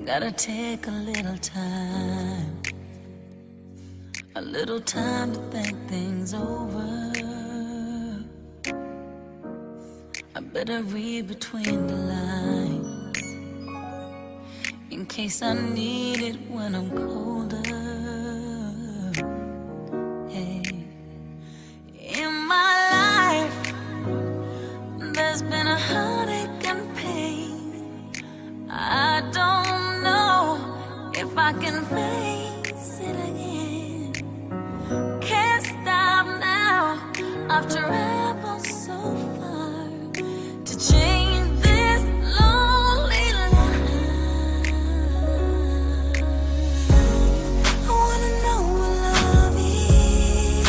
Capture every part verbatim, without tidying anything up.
Gotta take a little time, a little time to think things over. I better read between the lines, in case I need it when I'm colder. Hey. In my life, there's been a heartache and pain. I don't know if I can face it again. Can't stop now, I've traveled so far to change this lonely life. I wanna know what love is.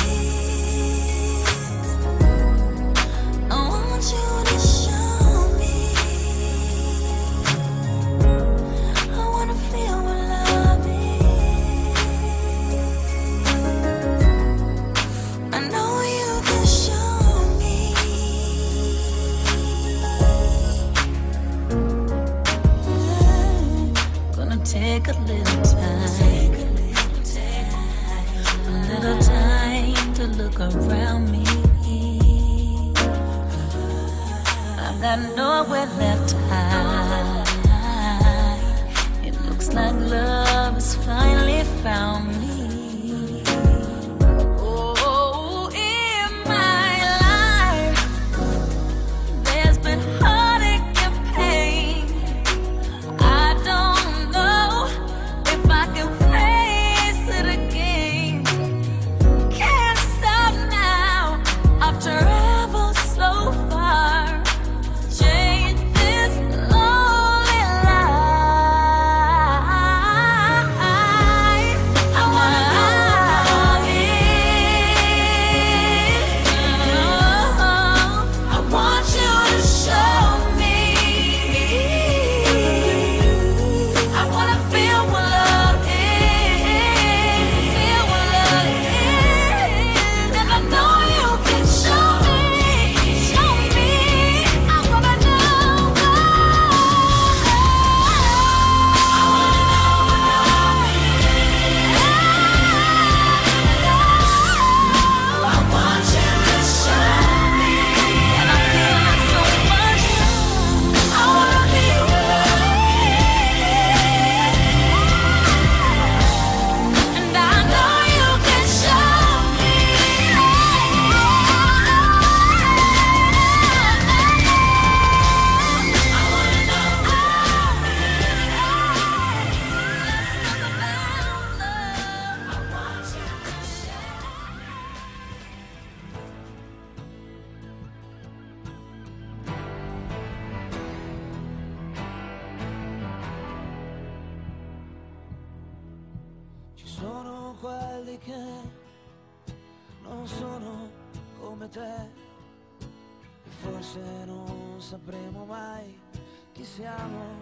I want you to show me. I wanna feel what love is. I know you can show me. Gonna take a little time, a little time to look around me. I've got nowhere left to hide. It looks like love has finally found me. Oh, in my life, there's been heartache and pain. I don't know if I can face it again. Can't stop now, I've traveled so far to change this lonely life. I wanna love it. I want you to show me. I wanna feel what love is, feel what love is, and I know you can show me, show me. I wanna know. I wanna know what love is. I want you to show me, and I'm feeling so much love. I wanna feel what love is, and I know you can show me. I wanna know what love is. Let's talk about love. I want you to show me. Ci sono quelli che non sono come te e forse non sapremo mai chi siamo,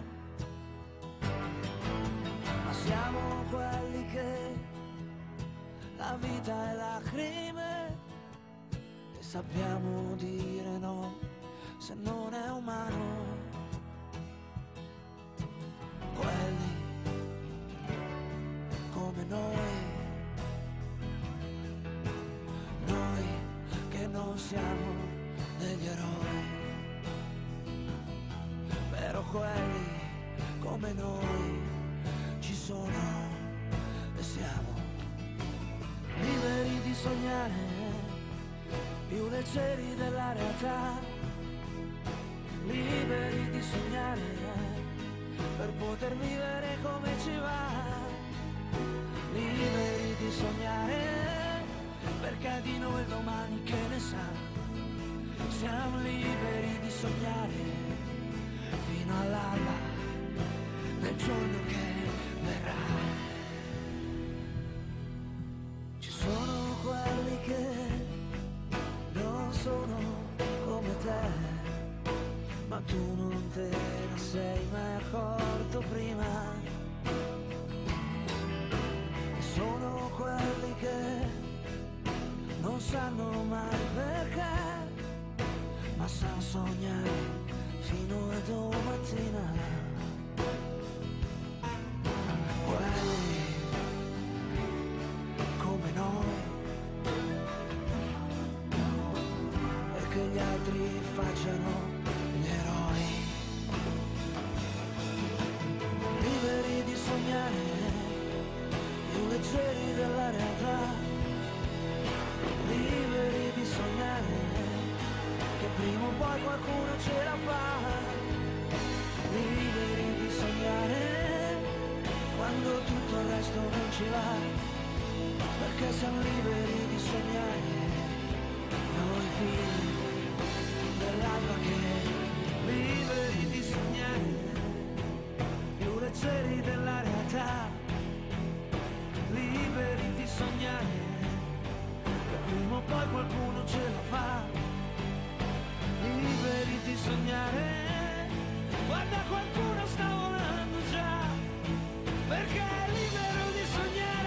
ma siamo quelli che la vita è lacrime e sappiamo dire no se non è umano. Quelli come noi, noi che non siamo degli eroi, però quelli come noi ci sono e siamo liberi di sognare, più leggeri della realtà, liberi di sognare per poter vivere come ci va. Liberi di sognare, perché di noi il domani che ne sa. Siamo liberi di sognare fino all'alba del giorno che verrà. Ci sono quelli che non sono come te, ma tu non te ne sei mai accorto prima. facciano gli eroi, liberi di sognare, più leggeri della realtà, liberi di sognare, che prima o poi qualcuno ce la fa, liberi di sognare, quando tutto il resto non ci va, perché siamo liberi di sognare, noi figli dell'alba che liberi di sognare, più leggeri della realtà, liberi di sognare, che prima o poi qualcuno ce la fa, liberi di sognare, guarda qualcuno sta volando già, perché è libero di sognare.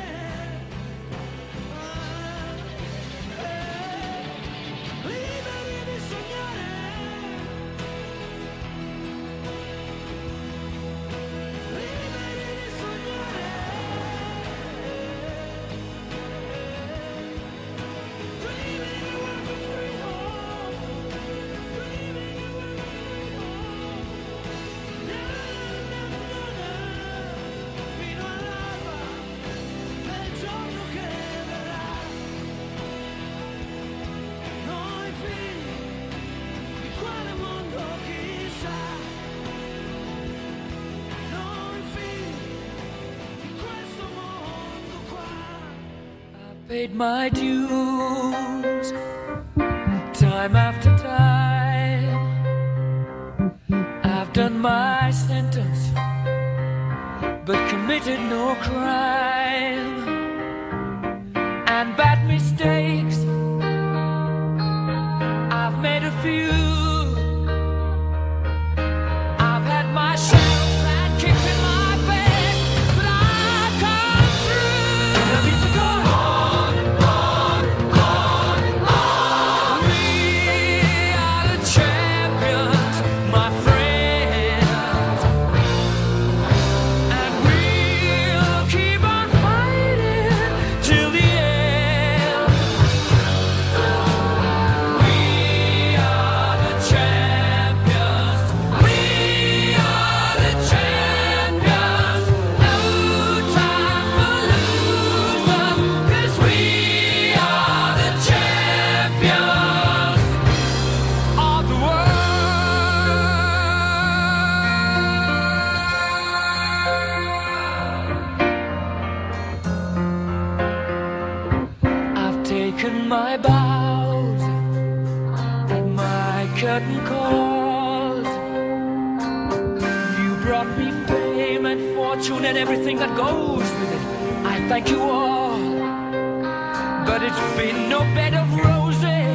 Paid my dues, time after time. I've done my sentence, but committed no crime. And bad mistakes, I've made a few. I've had my shadows and kicked in my face, but I've come through. And I need to go. My bows and my curtain calls. You brought me fame and fortune and everything that goes with it. I thank you all, but it's been no bed of roses.